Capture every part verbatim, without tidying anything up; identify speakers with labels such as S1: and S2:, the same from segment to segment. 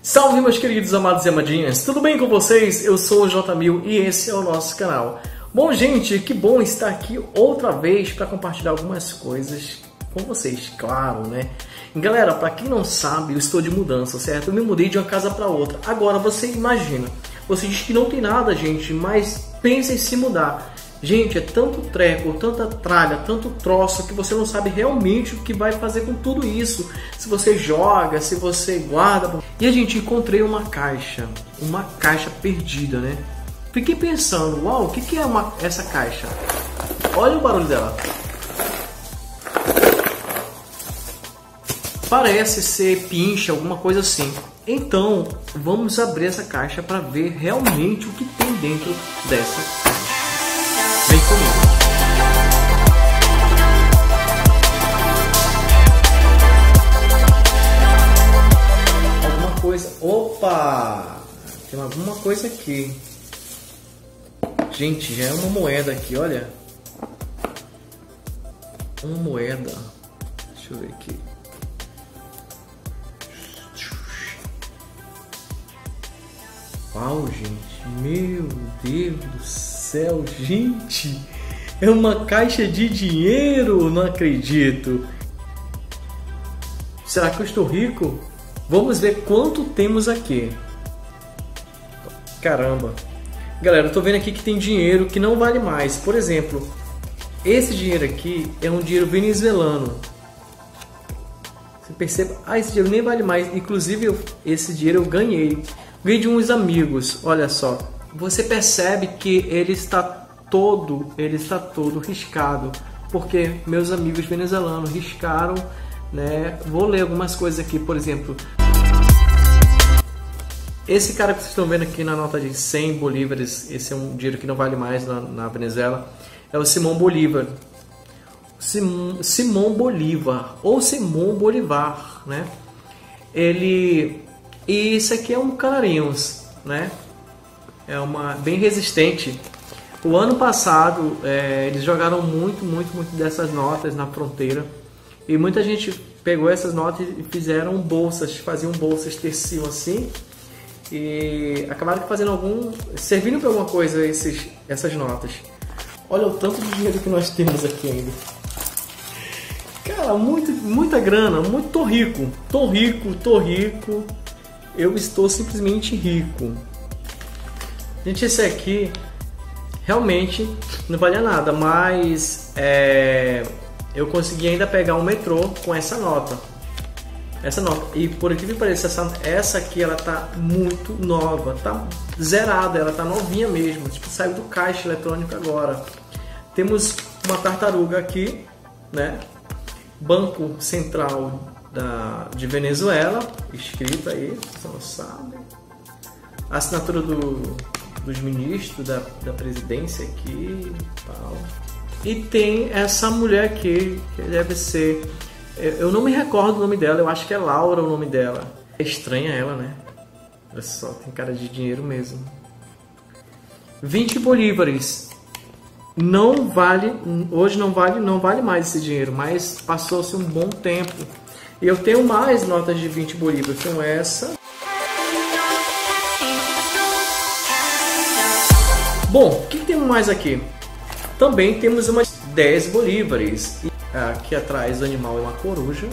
S1: Salve, meus queridos amados e amadinhas, tudo bem com vocês? Eu sou o J mil e esse é o nosso canal. Bom, gente, que bom estar aqui outra vez para compartilhar algumas coisas com vocês, claro, né? Galera, para quem não sabe, eu estou de mudança, certo? Eu me mudei de uma casa para outra. Agora, você imagina, você diz que não tem nada, gente, mas pensa em se mudar. Gente, é tanto treco, tanta tralha, tanto troço que você não sabe realmente o que vai fazer com tudo isso. Se você joga, se você guarda. E a gente encontrei uma caixa, uma caixa perdida, né? Fiquei pensando, uau, o que, que é uma, essa caixa? Olha o barulho dela. Parece ser pincha, alguma coisa assim. Então, vamos abrir essa caixa para ver realmente o que tem dentro dessa caixa. Vem comigo. Alguma coisa... Opa! Tem alguma coisa aqui. Gente, já é uma moeda aqui, olha. Uma moeda. Deixa eu ver aqui. Uau, gente. Meu Deus do céu, gente. É uma caixa de dinheiro. Não acredito. Será que eu estou rico? Vamos ver quanto temos aqui. Caramba. Galera, eu tô vendo aqui que tem dinheiro que não vale mais. Por exemplo, esse dinheiro aqui é um dinheiro venezuelano. Você percebe? Ah, esse dinheiro nem vale mais. Inclusive, eu, esse dinheiro eu ganhei. Ganhei de uns amigos. Olha só. Você percebe que ele está todo, ele está todo riscado. Porque meus amigos venezuelanos riscaram, né? Vou ler algumas coisas aqui, por exemplo. Esse cara que vocês estão vendo aqui na nota de cem bolívares, esse é um dinheiro que não vale mais na, na Venezuela, é o Simão Bolívar. Sim, Simão Bolívar, ou Simão Bolivar, né? Ele... E isso aqui é um canarinhos, né? É uma bem resistente. O ano passado, é, eles jogaram muito, muito, muito dessas notas na fronteira. E muita gente pegou essas notas e fizeram bolsas, faziam bolsas, teciam assim. E acabaram fazendo algum... servindo para alguma coisa esses, essas notas. Olha o tanto de dinheiro que nós temos aqui ainda. Cara, muito, muita grana, muito, tô rico. Tô rico, tô rico. Eu estou simplesmente rico. Gente, esse aqui realmente não valia nada, mas é, eu consegui ainda pegar um metrô com essa nota. Essa nota. E por aqui que pareça, essa, essa aqui ela tá muito nova, tá zerada, ela tá novinha mesmo, tipo, saiu do caixa eletrônico agora. Temos uma tartaruga aqui, né? Banco Central da, de Venezuela, escrito aí, você não sabe. A assinatura do, dos ministros da, da presidência aqui, tal. E tem essa mulher aqui, que deve ser... Eu não me recordo o nome dela, eu acho que é Laura o nome dela. É estranha ela, né? Olha só, tem cara de dinheiro mesmo. vinte bolívares. Não vale, hoje não vale, não vale mais esse dinheiro, mas passou-se um bom tempo. E eu tenho mais notas de vinte bolívares, tenho essa. Bom, o que temos mais aqui? Também temos umas dez bolívares. Aqui atrás o animal é uma coruja.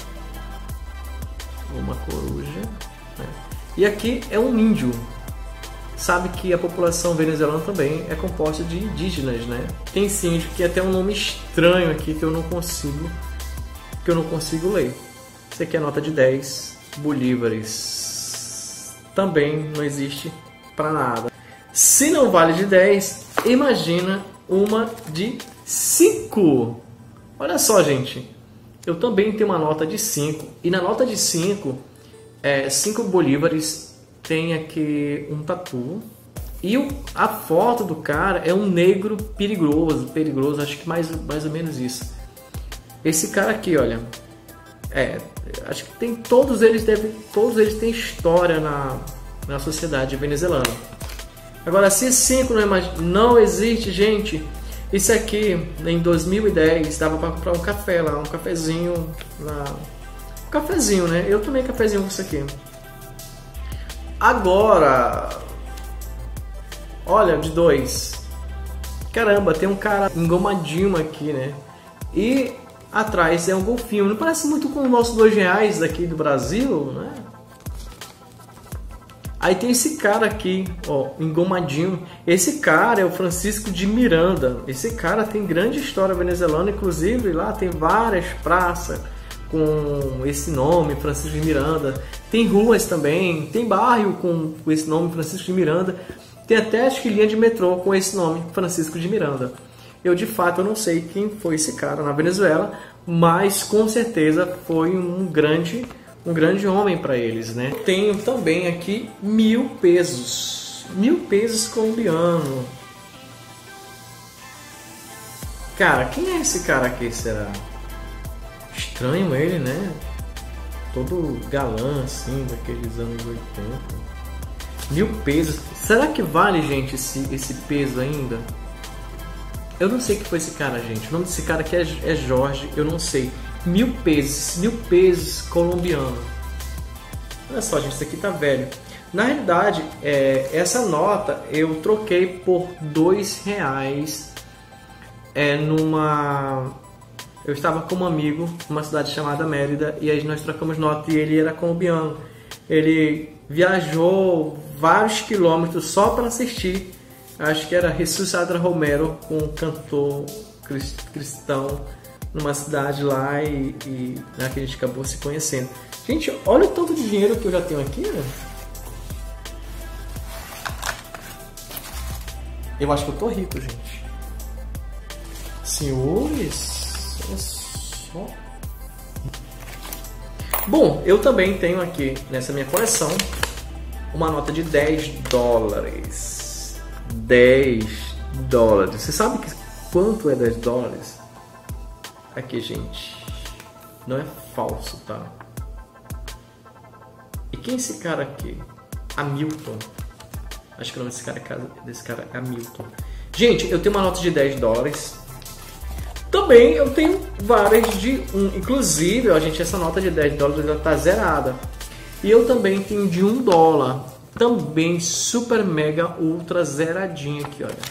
S1: Uma coruja. Né? E aqui é um índio. Sabe que a população venezuelana também é composta de indígenas, né? Tem esse índio que é até um nome estranho aqui que eu não consigo, que eu não consigo ler. Esse aqui é a nota de dez bolívares. Também não existe para nada. Se não vale de dez, imagina uma de cinco. Olha só, gente, eu também tenho uma nota de cinco. E na nota de cinco, é, cinco bolívares tem aqui um tatu. E o, a foto do cara é um negro perigoso, perigoso, acho que mais, mais ou menos isso. Esse cara aqui, olha, é, acho que tem, todos eles devem, todos eles têm história na, na sociedade venezuelana. Agora, se cinco não, não existe, gente... Isso aqui, em dois mil e dez, dava para comprar um café lá, um cafezinho lá. Um cafezinho, né? Eu tomei cafezinho com isso aqui. Agora, olha, de dois. Caramba, tem um cara engomadinho aqui, né? E atrás é um golfinho. Não parece muito com o nosso dois reais daqui do Brasil, né? Aí tem esse cara aqui, ó, engomadinho. Esse cara é o Francisco de Miranda. Esse cara tem grande história venezuelana, inclusive lá tem várias praças com esse nome, Francisco de Miranda. Tem ruas também, tem bairro com esse nome, Francisco de Miranda. Tem até acho que linha de metrô com esse nome, Francisco de Miranda. Eu de fato eu não sei quem foi esse cara na Venezuela, mas com certeza foi um grande um grande homem para eles, né? Tenho também aqui mil pesos, mil pesos colombiano. Cara, quem é esse cara aqui, será? Estranho ele, né? Todo galã, assim, daqueles anos oitenta. Mil pesos. Será que vale, gente, esse, esse peso ainda? Eu não sei que foi esse cara, gente. O nome desse cara aqui é, é Jorge, eu não sei. Mil pesos, mil pesos colombiano. Olha só, gente, isso aqui tá velho. Na realidade, é, essa nota eu troquei por dois reais é, numa... Eu estava com um amigo numa cidade chamada Mérida e aí nós trocamos nota e ele era colombiano. Ele viajou vários quilômetros só para assistir. Acho que era Jesus Adra Romero, com um cantor cristão numa cidade lá e, e né, que a gente acabou se conhecendo. Gente, olha o tanto de dinheiro que eu já tenho aqui, né? Eu acho que eu tô rico, gente. Senhores, olha só. Bom, eu também tenho aqui nessa minha coleção uma nota de dez dólares. dez dólares. Você sabe que quanto é dez dólares? Aqui, gente. Não é falso, tá? E quem é esse cara aqui? Hamilton. Acho que o nome desse cara, desse cara é Hamilton. Gente, eu tenho uma nota de dez dólares. Também eu tenho várias de um. Inclusive, ó, gente, essa nota de dez dólares já tá zerada. E eu também tenho de um dólar. Também super mega ultra zeradinha aqui, olha.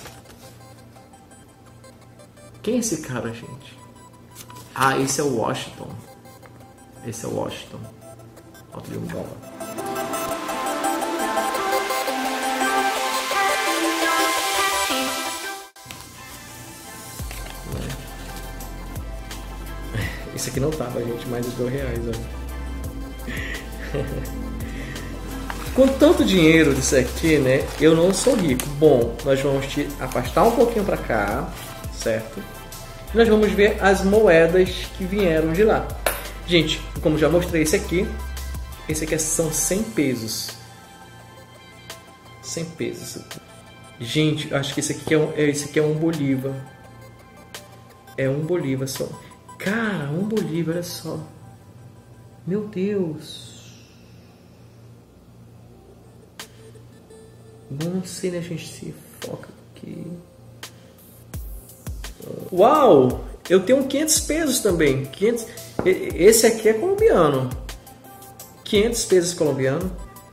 S1: Quem é esse cara, gente? Ah, esse é o Washington. Esse é o Washington. Nota de um dólar. Esse aqui não tava, gente, mais de dois reais, olha. Com tanto dinheiro disso aqui, né, eu não sou rico. Bom, nós vamos te afastar um pouquinho para cá, certo? E nós vamos ver as moedas que vieram de lá. Gente, como já mostrei esse aqui, esse aqui são cem pesos. cem pesos. Gente, acho que esse aqui é um, esse aqui é um bolívar. É um bolívar só. Cara, um bolívar, olha só. Meu Deus. Não sei, né, gente, se foca aqui. Uau! Eu tenho quinhentos pesos também. quinhentos... Esse aqui é colombiano. quinhentos pesos colombiano.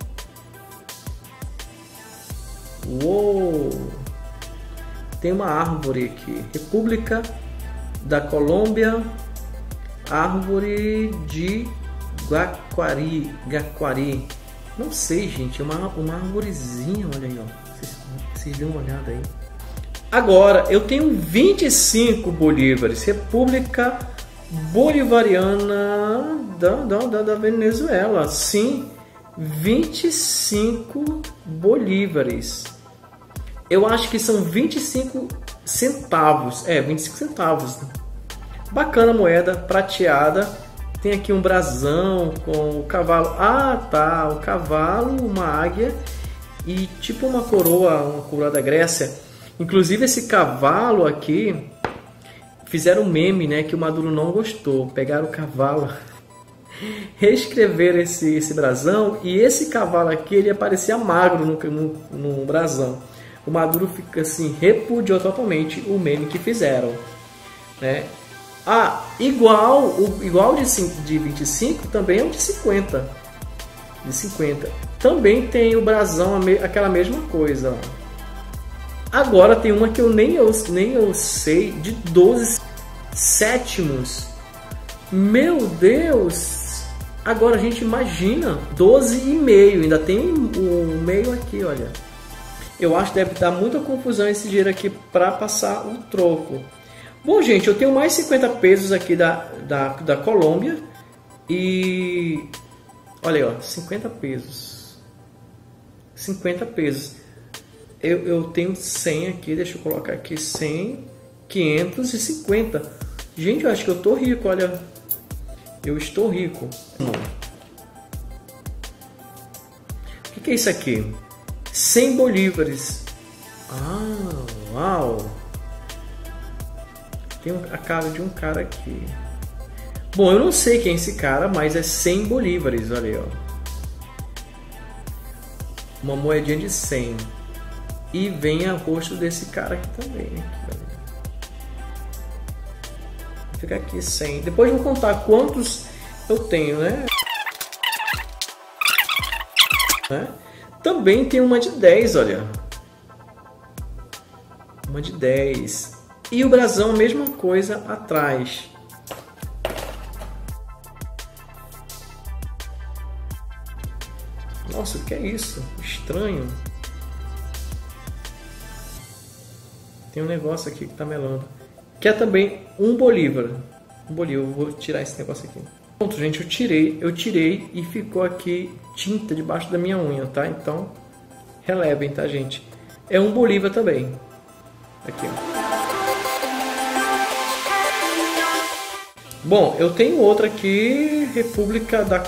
S1: Uou! Tem uma árvore aqui. República da Colômbia. Árvore de Guaquari. Guaquari. Não sei, gente. É uma, uma árvorezinha. Olha aí, ó. Vocês, vocês dêem uma olhada aí. Agora, eu tenho vinte e cinco bolívares. República Bolivariana da, da, da Venezuela. Sim, vinte e cinco bolívares. Eu acho que são vinte e cinco centavos. É, vinte e cinco centavos. Bacana moeda, prateada. Tem aqui um brasão com o cavalo. Ah, tá. O cavalo, uma águia e tipo uma coroa, uma coroa da Grécia. Inclusive esse cavalo aqui, fizeram um meme, né, que o Maduro não gostou. Pegaram o cavalo, reescreveram esse, esse brasão e esse cavalo aqui, ele aparecia magro no, no, no brasão. O Maduro fica assim, repudiou totalmente o meme que fizeram, né? Ah, igual, o, igual de, de vinte e cinco também é o de cinquenta. De cinquenta. Também tem o brasão, aquela mesma coisa. Agora tem uma que eu nem eu, nem eu sei, de doze sétimos. Meu Deus! Agora a gente imagina doze e meio, ainda tem um meio aqui, olha. Eu acho que deve dar muita confusão esse dinheiro aqui para passar um troco. Bom, gente, eu tenho mais cinquenta pesos aqui da, da, da Colômbia. E olha aí, ó, cinquenta pesos. cinquenta pesos. Eu, eu tenho cem aqui, deixa eu colocar aqui cem, quinhentos e cinquenta. Gente, eu acho que eu tô rico, olha. Eu estou rico. O que, que é isso aqui? cem bolívares. Ah, uau. Tem a cara de um cara aqui. Bom, eu não sei quem é esse cara, mas é cem bolívares, olha aí, ó. Uma moedinha de cem. E vem o rosto desse cara aqui também. Aqui, olha. Fica aqui cem. Depois eu vou contar quantos eu tenho, né? né? Também tem uma de dez, olha. Uma de dez. E o brasão, a mesma coisa atrás. Nossa, o que é isso? Estranho. Tem um negócio aqui que tá melando. Que é também um bolívar. Um bolívar. Eu vou tirar esse negócio aqui. Pronto, gente, eu tirei. Eu tirei e ficou aqui tinta debaixo da minha unha, tá? Então, relevem, tá, gente? É um bolívar também. Aqui, ó. Bom, eu tenho outra aqui. República da...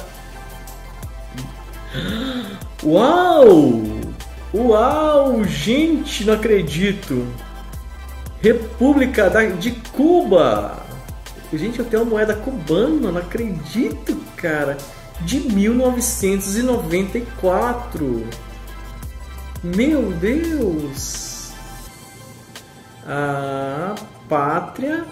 S1: Uau! Uau! Gente, não acredito! República da, de Cuba! Gente, eu tenho uma moeda cubana, não acredito, cara! De mil novecentos e noventa e quatro! Meu Deus! A pátria...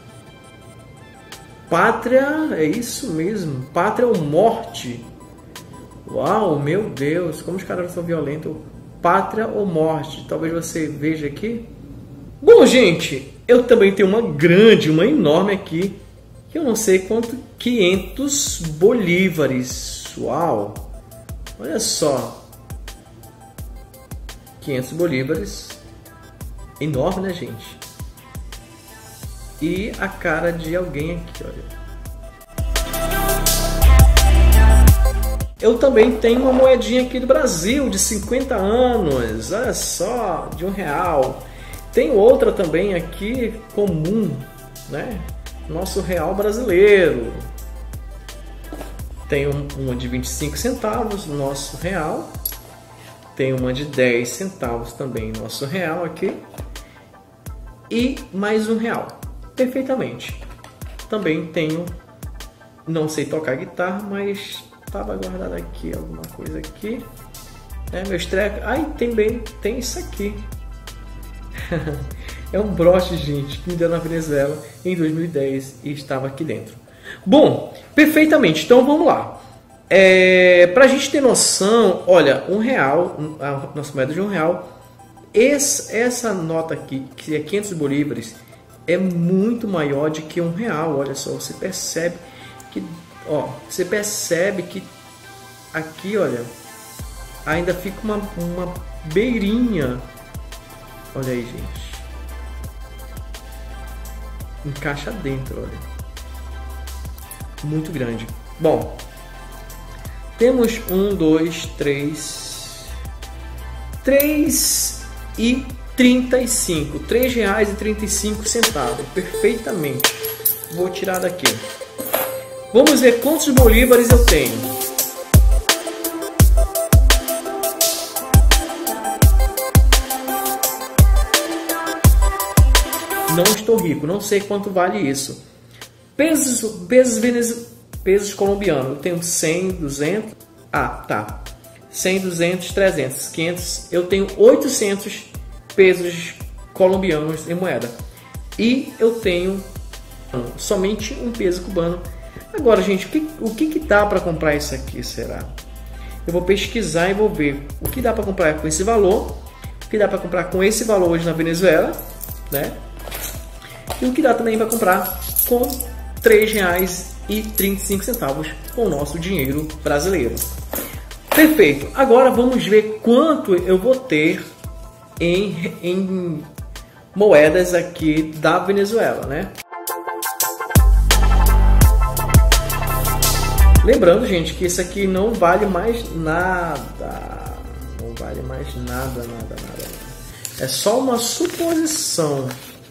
S1: Pátria, é isso mesmo, pátria ou morte. Uau, meu Deus, como os caras são violentos. Pátria ou morte, talvez você veja aqui. Bom, gente, eu também tenho uma grande, uma enorme aqui, que eu não sei quanto, quinhentos bolívares. Uau, olha só, quinhentos bolívares, enorme, né, gente? E a cara de alguém aqui, olha. Eu também tenho uma moedinha aqui do Brasil de cinquenta anos, olha só, de um real. Tem outra também aqui comum, né? Nosso real brasileiro. Tem uma de vinte e cinco centavos, nosso real. Tem uma de dez centavos também, nosso real aqui. E mais um real. Perfeitamente. Também tenho, não sei tocar guitarra, mas estava guardado aqui alguma coisa aqui. É, meus trecos. Ai, também tem isso aqui. É um broche, gente, que me deu na Venezuela em dois mil e dez e estava aqui dentro. Bom, perfeitamente. Então vamos lá. É, para a gente ter noção, olha, um real, a nossa moeda de um real, esse, essa nota aqui, que é quinhentos bolívares, é muito maior do que um real. Olha só, você percebe que, ó, você percebe que aqui, olha, ainda fica uma, uma beirinha. Olha aí, gente. Encaixa dentro, olha. Muito grande. Bom, temos um, dois, três, três e trinta e cinco, três reais e trinta e cinco centavos, perfeitamente. Vou tirar daqui. Vamos ver quantos bolívares eu tenho. Não estou rico, não sei quanto vale isso. Pesos, pesos, venez... pesos colombianos, eu tenho cem, duzentos. Ah, tá. cem, duzentos, trezentos, quinhentos. Eu tenho oitocentos pesos colombianos em moeda. E eu tenho somente um peso cubano. Agora, gente, o que, o que, que dá para comprar isso aqui, será? eu vou pesquisar e vou ver o que dá para comprar com esse valor, o que dá para comprar com esse valor hoje na Venezuela, né? E o que dá também para comprar com três reais e trinta e cinco centavos com o nosso dinheiro brasileiro. Perfeito. Agora vamos ver quanto eu vou ter em, em moedas aqui da Venezuela, né? Lembrando, gente, que isso aqui não vale mais nada. Não vale mais nada, nada, nada. É só uma suposição.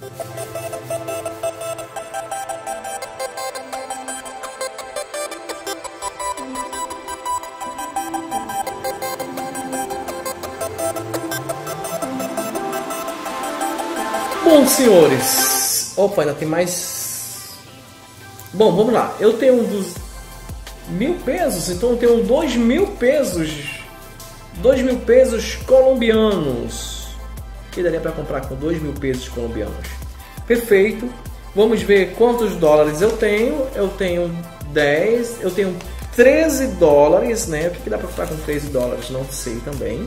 S1: Bom, senhores. Opa, ainda tem mais. Bom, vamos lá. Eu tenho um dos mil pesos, então eu tenho dois mil pesos. Dois mil pesos colombianos. O que daria para comprar com dois mil pesos colombianos? Perfeito. Vamos ver quantos dólares eu tenho. Eu tenho dez. Eu tenho treze dólares, né? O que dá para comprar com treze dólares? Não sei também.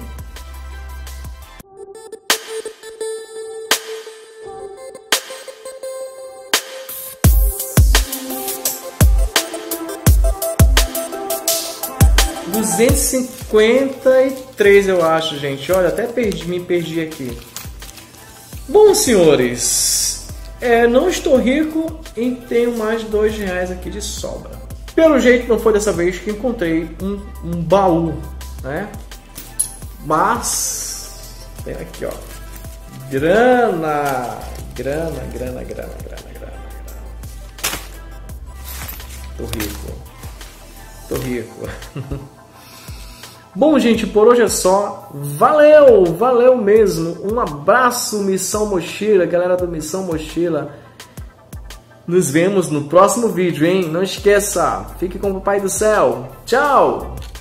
S1: duzentos e cinquenta e três, eu acho, gente. Olha, até perdi, me perdi aqui. Bom, senhores, é, não estou rico e tenho mais dois reais aqui de sobra. Pelo jeito, não foi dessa vez que encontrei um, um baú, né? Mas tem aqui, ó, grana, grana, grana, grana, grana, grana, grana. Tô rico, tô rico. Bom, gente, por hoje é só. Valeu, valeu mesmo. Um abraço, Missão Mochila, galera do Missão Mochila. Nos vemos no próximo vídeo, hein? Não esqueça, fique com o Papai do Céu. Tchau!